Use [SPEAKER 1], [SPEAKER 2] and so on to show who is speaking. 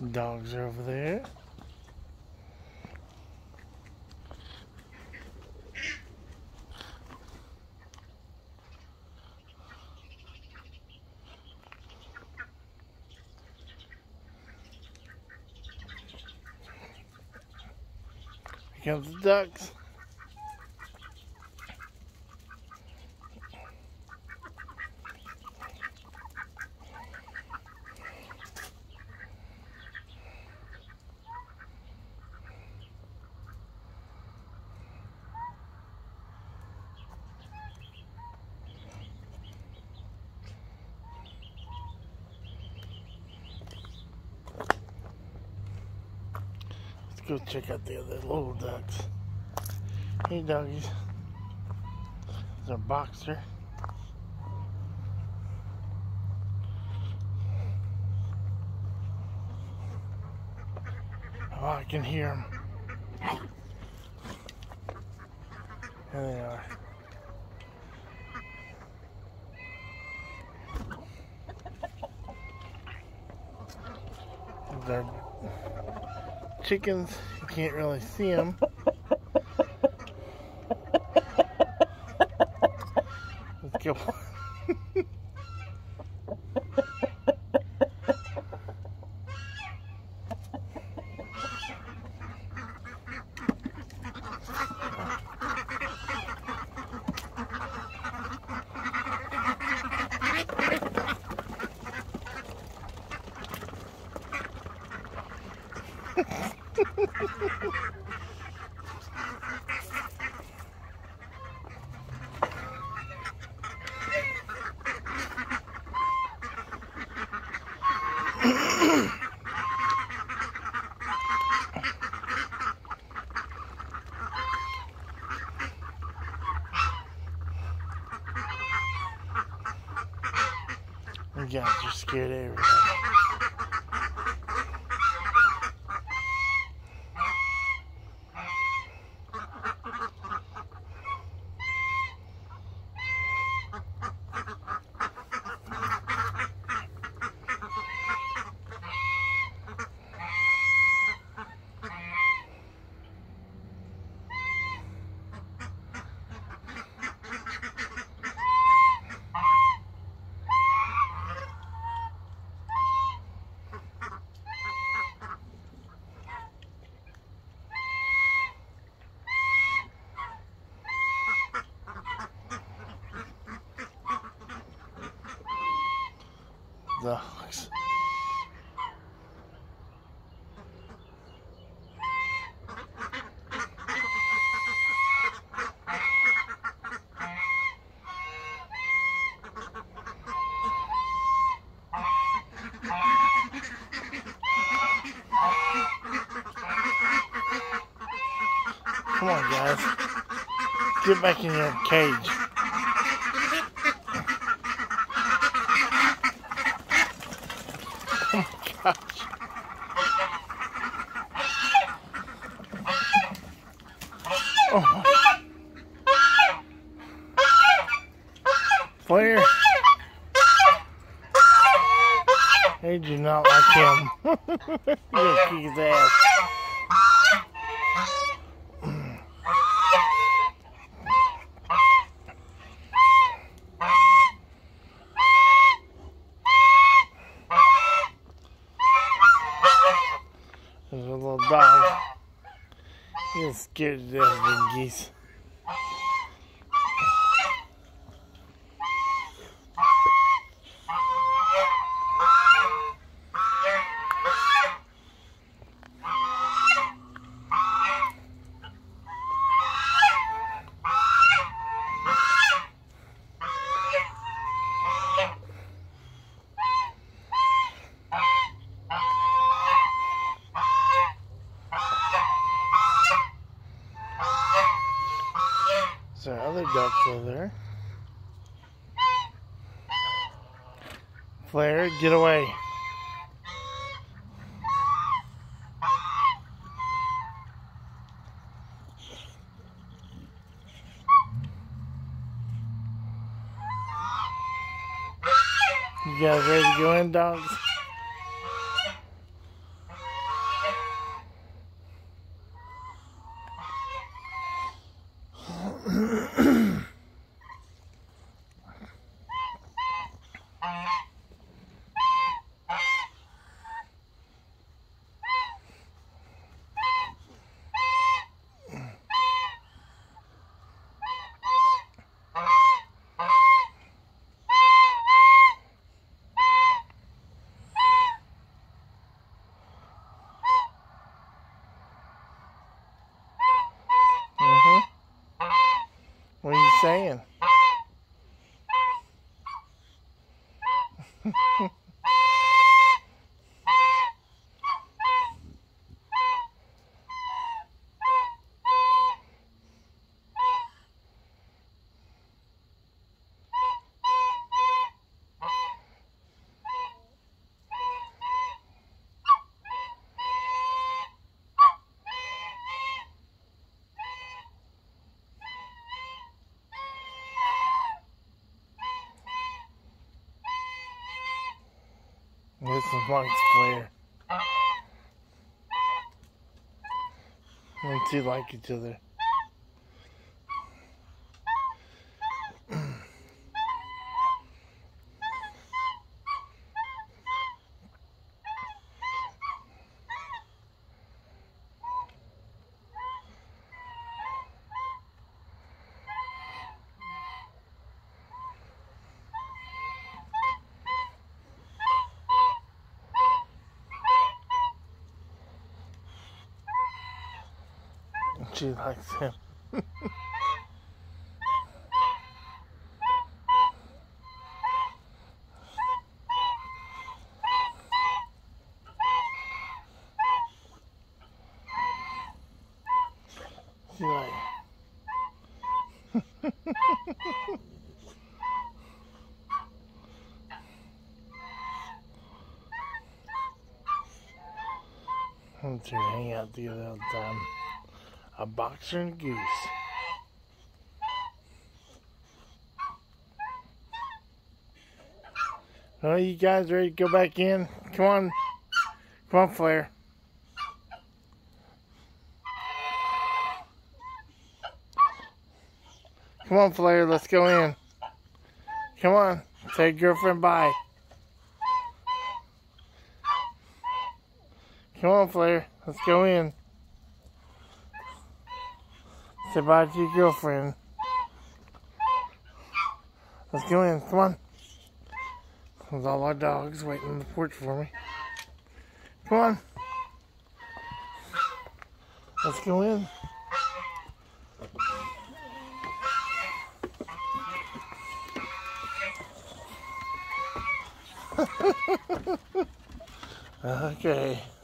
[SPEAKER 1] Dogs are over there. Here comes the ducks. Go check out the other little ducks. Hey doggies. There's our boxer. Oh, I can hear them. There they are. There's our chickens. You can't really see them. Let's go. You guys are scared of everybody. Dogs. Come on, guys. Get back in your cage. Gosh. Oh. Flair. They do not like him. You're gonna kick his ass. There's a little dog. He's scared to death of the geese. There are other ducks over there. Flair, get away. You guys ready to go in, dogs? saying. This is Mike's flare. Them two like each other. She likes him. She like. Them two hang out together all the time. A boxer and a goose. Oh, you guys ready to go back in? Come on. Come on, Flair. Come on, Flair. Let's go in. Come on. Say girlfriend bye. Come on, Flair. Let's go in. Say bye to your girlfriend. Let's go in. Come on. There's all our dogs waiting on the porch for me. Come on. Let's go in. Okay.